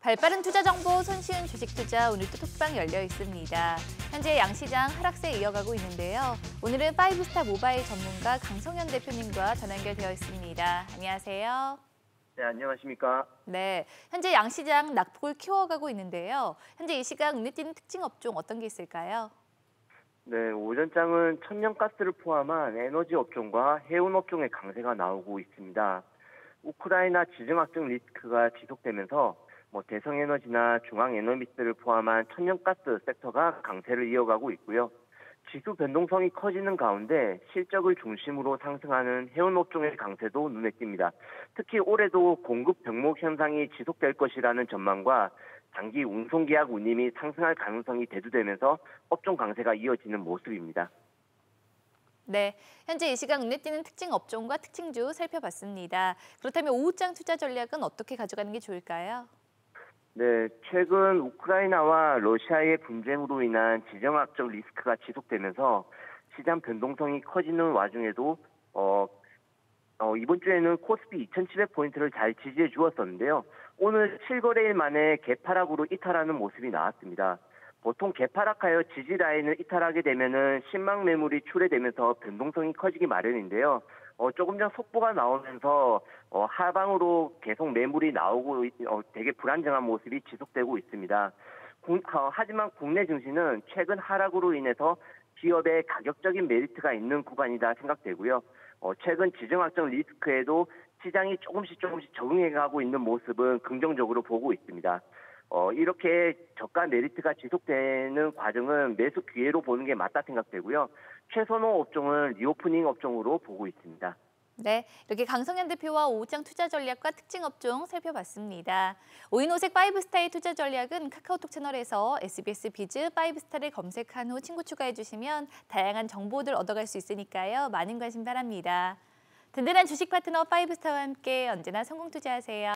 발빠른 투자 정보, 손쉬운 주식 투자, 오늘도 톡방 열려 있습니다. 현재 양시장 하락세 이어가고 있는데요. 오늘은 파이브스타 모바일 전문가 강성현 대표님과 전화 연결되어 있습니다. 안녕하세요. 네, 안녕하십니까? 네, 현재 양시장 낙폭을 키워가고 있는데요. 현재 이 시각 눈에 띄는 특징 업종 어떤 게 있을까요? 네, 오전장은 천연가스를 포함한 에너지 업종과 해운 업종의 강세가 나오고 있습니다. 우크라이나 지정학적 리스크가 지속되면서 대성에너지나 중앙에너미스를 포함한 천연가스 섹터가 강세를 이어가고 있고요. 지수 변동성이 커지는 가운데 실적을 중심으로 상승하는 해운 업종의 강세도 눈에 띕니다. 특히 올해도 공급 병목 현상이 지속될 것이라는 전망과 장기 운송계약 운임이 상승할 가능성이 대두되면서 업종 강세가 이어지는 모습입니다. 네, 현재 이 시각 눈에 띄는 특징 업종과 특징주 살펴봤습니다. 그렇다면 오후장 투자 전략은 어떻게 가져가는 게 좋을까요? 네, 최근 우크라이나와 러시아의 분쟁으로 인한 지정학적 리스크가 지속되면서 시장 변동성이 커지는 와중에도 이번 주에는 코스피 2,700포인트를 잘 지지해 주었었는데요. 오늘 7거래일 만에 개파락으로 이탈하는 모습이 나왔습니다. 보통 개파락하여 지지 라인을 이탈하게 되면은 신망 매물이 출회되면서 변동성이 커지기 마련인데요. 조금 전 속보가 나오면서 하방으로 계속 매물이 나오고 되게 불안정한 모습이 지속되고 있습니다. 하지만 국내 증시는 최근 하락으로 인해서 기업의 가격적인 메리트가 있는 구간이다 생각되고요. 최근 지정학적 리스크에도 시장이 조금씩 적응해가고 있는 모습은 긍정적으로 보고 있습니다. 이렇게 저가 메리트가 지속되는 과정은 매수 기회로 보는 게 맞다 생각되고요. 최선호 업종은 리오프닝 업종으로 보고 있습니다. 네, 이렇게 강성현 대표와 오후장 투자 전략과 특징 업종 살펴봤습니다. 오인오색 파이브스타의 투자 전략은 카카오톡 채널에서 SBS 비즈 파이브스타를 검색한 후 친구 추가해 주시면 다양한 정보들 얻어갈 수 있으니까요. 많은 관심 바랍니다. 든든한 주식 파트너 파이브스타와 함께 언제나 성공 투자하세요.